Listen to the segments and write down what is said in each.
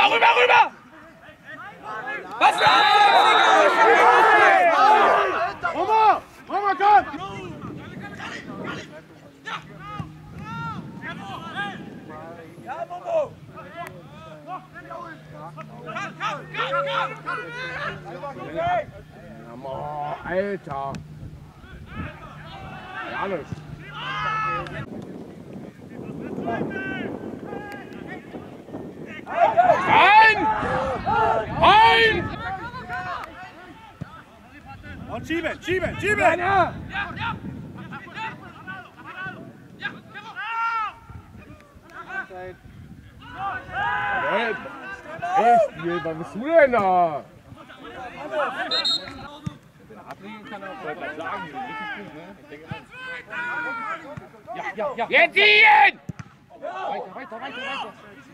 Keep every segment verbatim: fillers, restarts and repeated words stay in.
rüber, rüber! Was für ein Oma! Oma, komm! Ja, Momo! Alter! Ja, alles. Ein! Ein! Und schieben, schieben, schieben! Ja! Echt, was bist du denn da? Ablegen kann er auch sagen. Ja, ja, ja. Jetzt ihn! Weiter, weiter, weiter, weiter.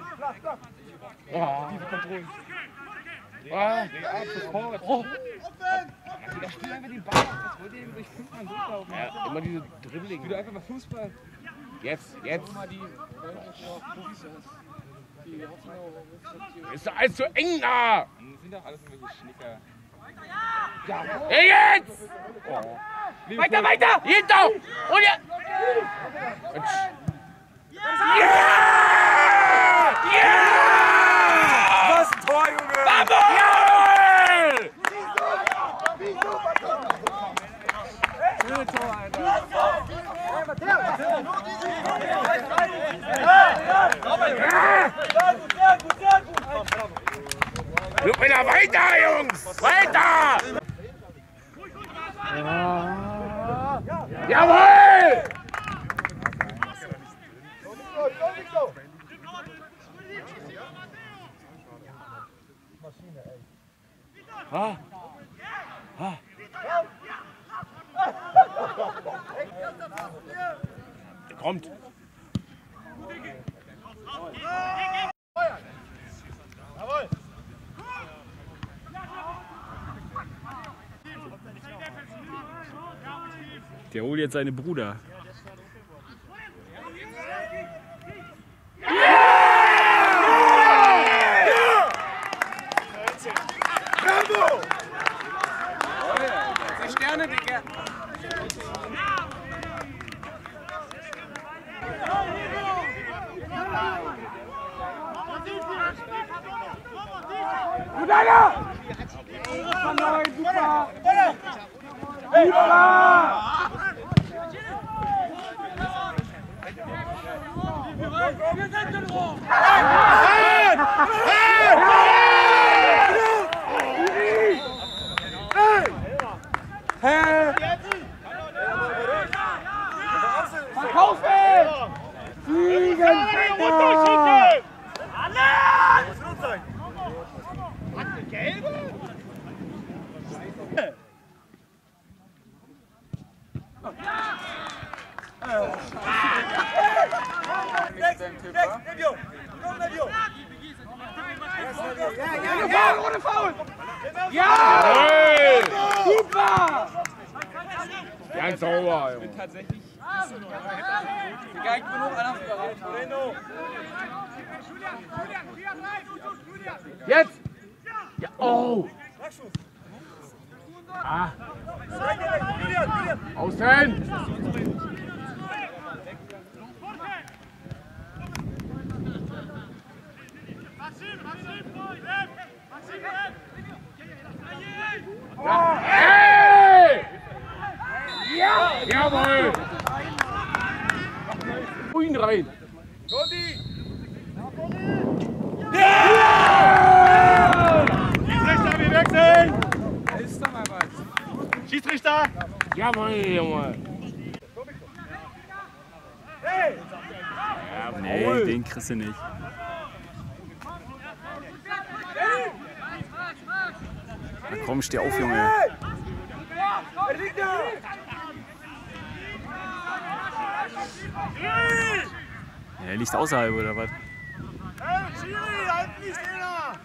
Oh. Diese Kontrollen. Ah. Oh. Der spielt einfach den Ball. Was wollt ihr durch fünf Mann durchlaufen? Ja, immer diese Dribbling. Wieder einfach mal Fußball. Jetzt, jetzt. Ist doch alles zu eng da! Das sind doch alles irgendwelche Schnicker. Ja, hey, jetzt! Oh. Weiter, weiter! Geht doch! Und ja! Ja! Ja! Was ein Tor, Junge! Vamos! Schöne Tor, Alter! Hey, Matheus! Look wieder weiter, Jungs! Weiter! Ja. Jawohl! Ha? Ha? Der kommt! Jawohl! Der holt jetzt seine Bruder. Bravo! Die Sterne, Digga! Super! Verkaufen! Fliegen! Hat eine gelbe? Ja, ohne Foul! Ja! Super! Ganz sauber, Junge. Ich bin tatsächlich. Egal, ich bin hoch, einer überrascht. Moreno! Jetzt! Ja, oh! Ah! Außen! Ja. Hey! Ja! Jawohl! Ihn rein! Cudny! Ja! Schiedsrichter, wir wechseln! Da ist doch mal was. Schiedsrichter! Jawohl, Junge! Hey! Nee, den kriegst du nicht. Na komm, steh auf, Junge. Ja, er liegt außerhalb, oder was? Hey, Schiri, halt nicht inner!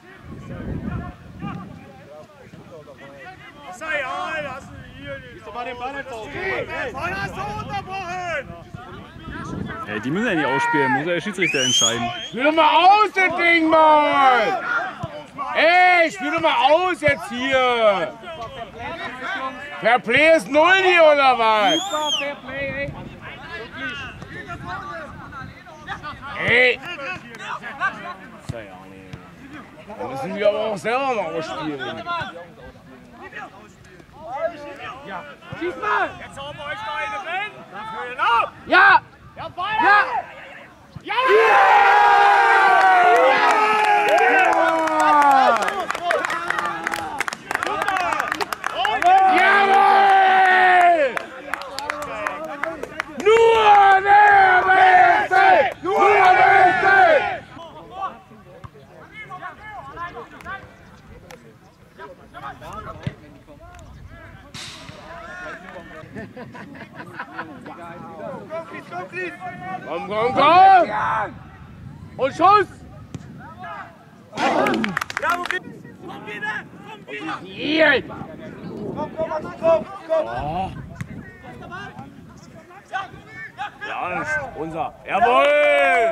Sei ja, lass ihn hier nicht. Gehst du mal den Ball jetzt auf? Wann hast du unterbrochen? Ja, die müssen ja nicht ausspielen, muss ja der Schiedsrichter entscheiden. Spiel doch mal aus, das Ding, Mann! Ey, spiel doch mal aus jetzt hier! Fair Play ist null hier, oder was? Super Fair Play, ey. Ey! Da müssen wir aber auch selber mal ausspielen. Schieß mal! Jetzt haben wir euch noch eine drin. Dafür lauf! Ja! Ja, Feuer! Ja! Ja! Jawohl! Nur der Beste! Nur der Beste! Komm, komm, komm! Und Schuss! Ja, wo geht's? Komm wieder! Komm wieder! Hier! Komm, komm, komm, komm! Ja, unser. Jawohl!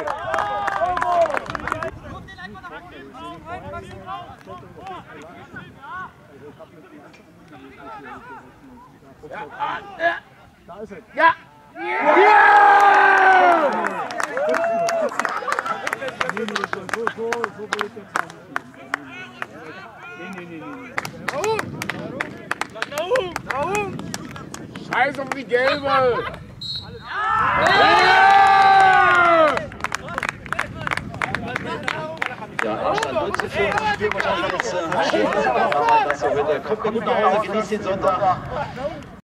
Ja! Nahum! Nahum! Scheiß auf die Gelbe! Ja, Abstand null zu vier, das Spiel wahrscheinlich noch das Stehen, aber das so wird. Kommt gut nach Hause, genießt den Sonntag.